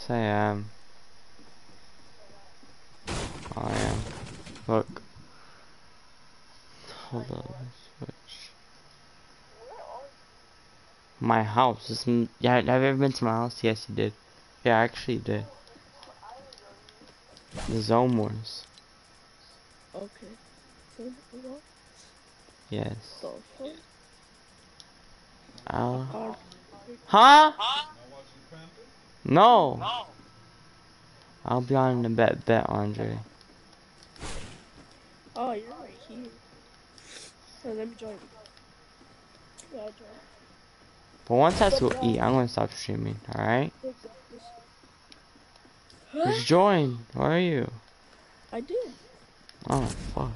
Yes, I am. I am. Look. Hold on. Switch. My house. Yeah, have you ever been to my house? Yes, you did. Yeah, I actually did. The Zone Wars. Okay. What Yes. the fuck? Huh? No. I'll be on the bet, Andre. Oh, you're right here. So let me join you. Yeah, I'll join. But once I have to eat, I'm gonna stop streaming. All right? Just join. Where are you? I did. Oh fuck.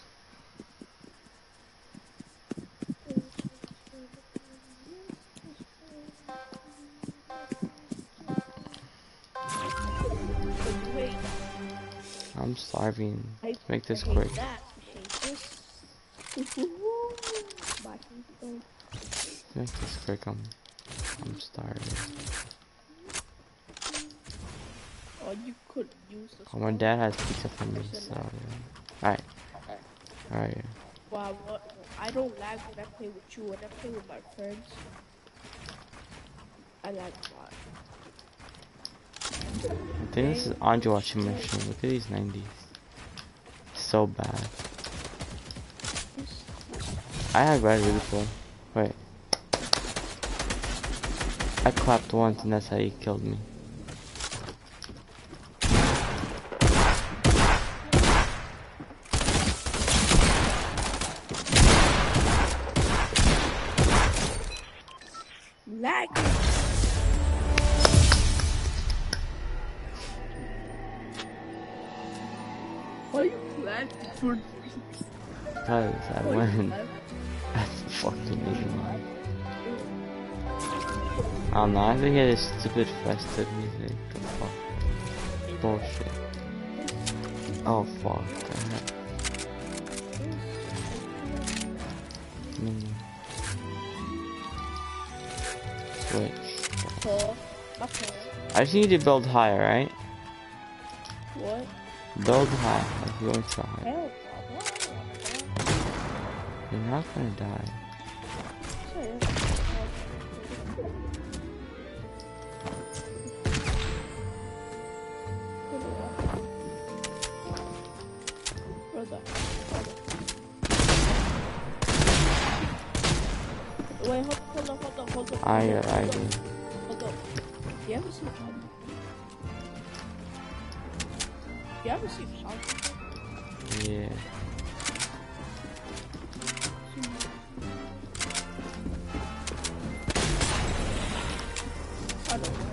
Wait. I'm starving. I Make this hate quick. that. I hate this. My phone. Make this quick. I'm starving. Oh, you could use this. Oh, my dad has pizza for me. So yeah. Alright. Alright. Wow, what? I don't lag when I play with you. When I play with my friends, I lag a lot. I think this is Andre washing machine. Look at these 90s. So bad. I have red really cool. Wait. I clapped once and that's how he killed me. Lag. Why you lagging for? Because I win. That's fucking easy. I don't know, I think it is stupid festive music. The fuck? Bullshit. Oh fuck. Switch. I just need to build higher, right? What? Build high, like you're going to high. You're not gonna die. Wait, hold on. I do. Hold on. You ever seen John? You ever seen John? Yeah. I don't know.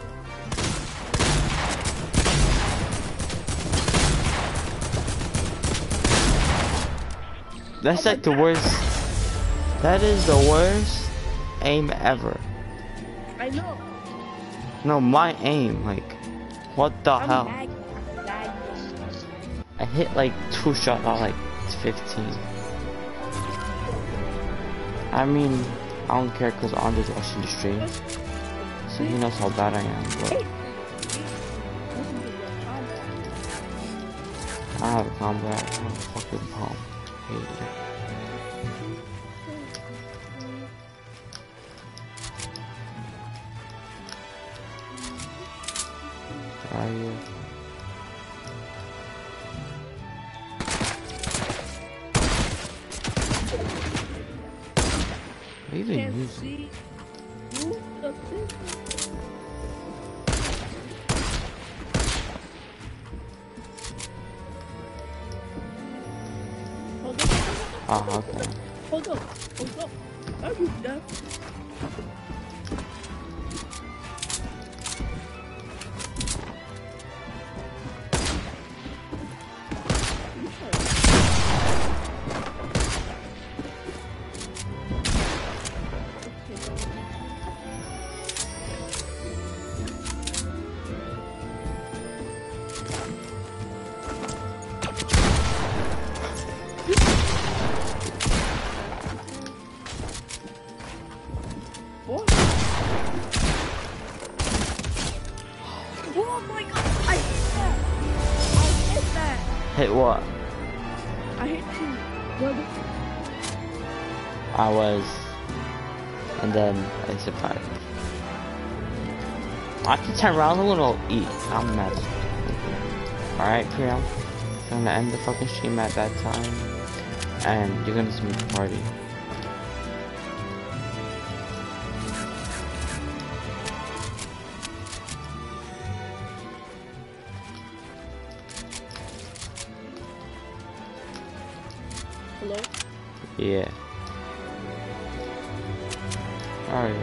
That's like the worst. That is the worst aim ever. I know. No, my aim, like, what the hell? Lagging. I hit like 2 shots out like 15. I mean, I don't care because Andre's watching the stream, so he knows how bad I am, but I have a combat, I have a fucking palm. I hate it. Where are you? What are you even using? Oh, okay. Hold up. Are you done? What? my god! I hit that! I hit that! Hit what? I hit you. Brother. I was. And then I survived. After 10 rounds, I'm gonna eat. I'm mad. Alright, Priam. I'm gonna end the fucking stream at that time. And you're gonna see me party. Hello? Yeah. Alright,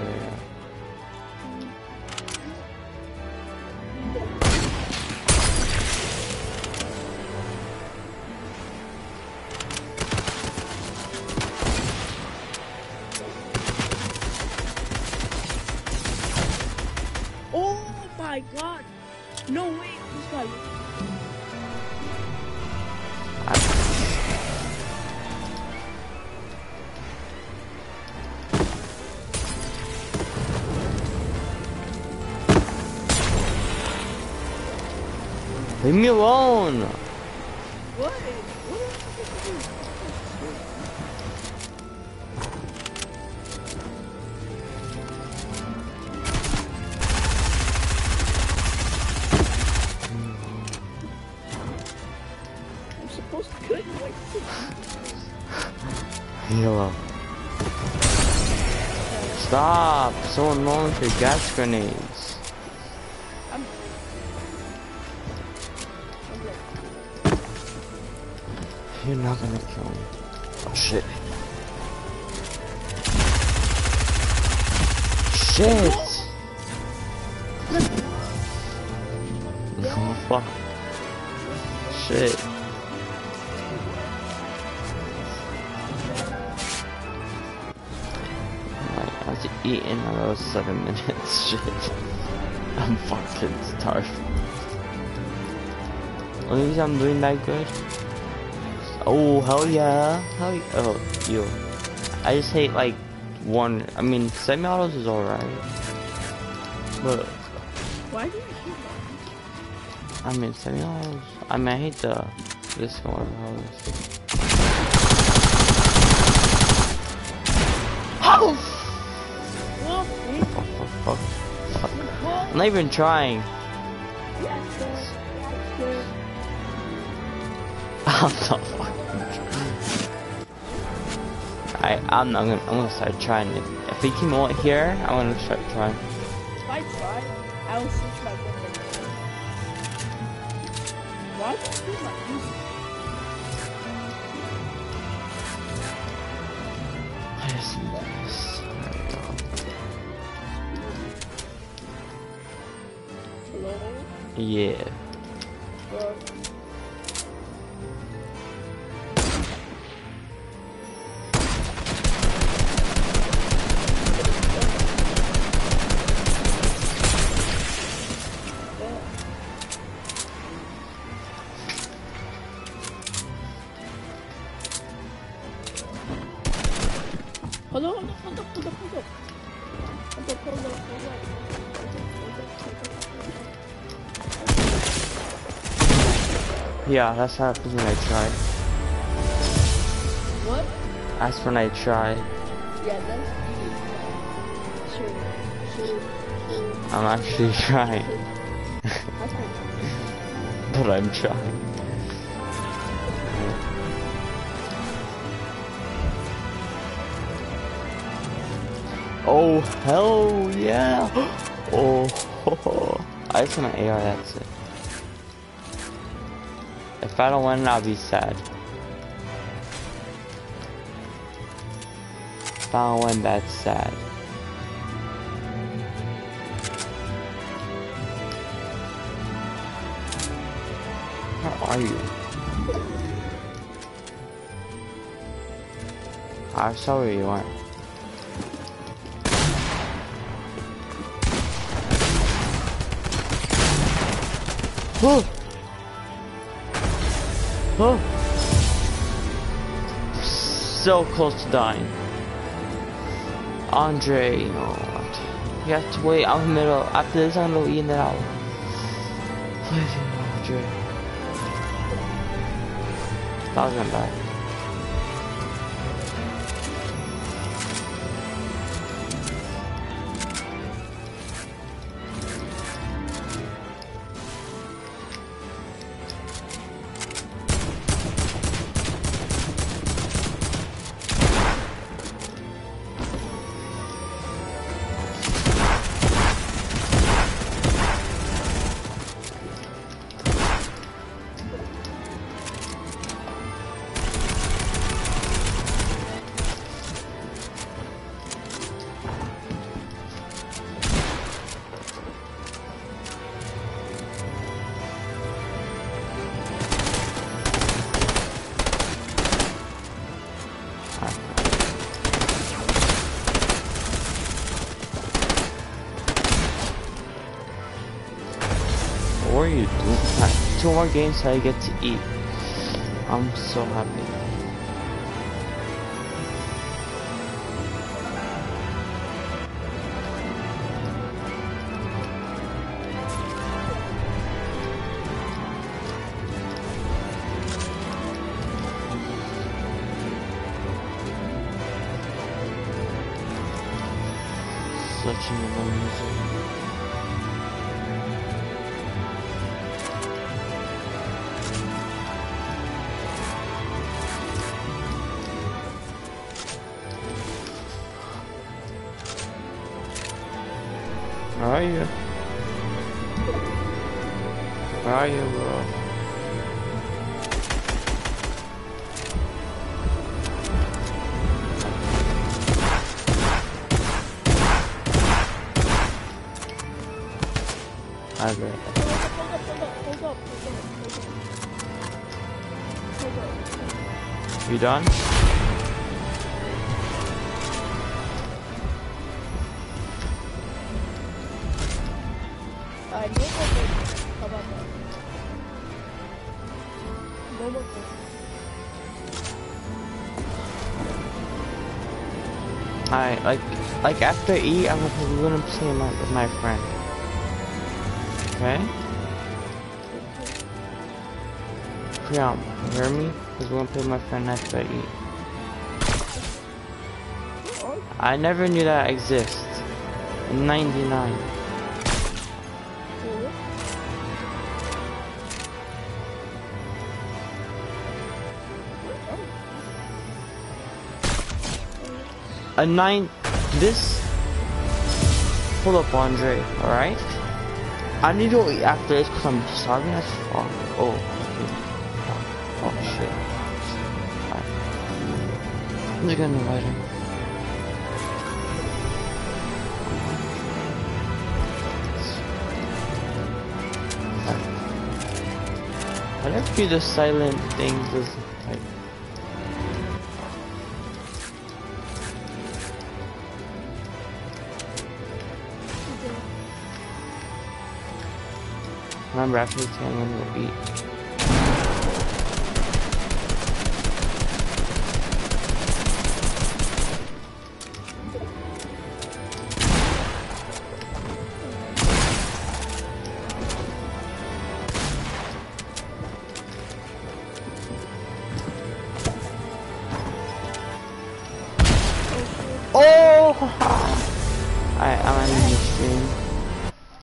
Oh my god! No way! This guy. leave me alone! What? What am I supposed to do? I'm supposed to cut you like Hello. Stop! So annoying with your gas grenades. I'm You're not gonna kill me. Oh shit. Shit! Oh fuck. Shit. I was eating another 7 minutes. Shit. I'm fucking starved. Only reason I'm doing that good. Oh hell yeah! Hell yeah. Oh yo. I just hate like one. I mean, semi-autos is alright, but Why do you shoot that? I mean semi-autos. I mean I hate this one. Oh! Well, Fuck. I'm not even trying. I'm not fucking I'm gonna start trying it. If we came out here, I'm gonna start trying. If I try, I will switch my weapon. Why do you do my music? I just need this. Hello? Yeah. Hold up. Yeah, that's happened when I tried. What? That's when I tried. Yeah, that's Sure. I'm actually trying. But I'm trying. Oh hell yeah! Oh, I just want an AR, that's it. If I don't win, I'll be sad. If I don't win, that's sad. Where are you? I saw where you went. Oh! Oh! So close to dying. Andre, you know, you have to wait out in the middle. After this, I'm gonna eat it out. 100. That wasn't bad. What are you doing? 2 more games so I get to eat. I'm so happy. Such an amazing. Where are you? Where are you, bro? Hi, bro. You done? Alright, like after E, I'm gonna play with my friend. Okay? Priam, you hear me? Because we're gonna play with my friend after E. I never knew that exists. In 99. This. Pull up, Andre. All right. I need to eat after this because I'm starving as fuck. Oh, okay. Oh shit. Alright. Look at me later. What if you the silent things is like. Remember after this game we'll eat. Oh!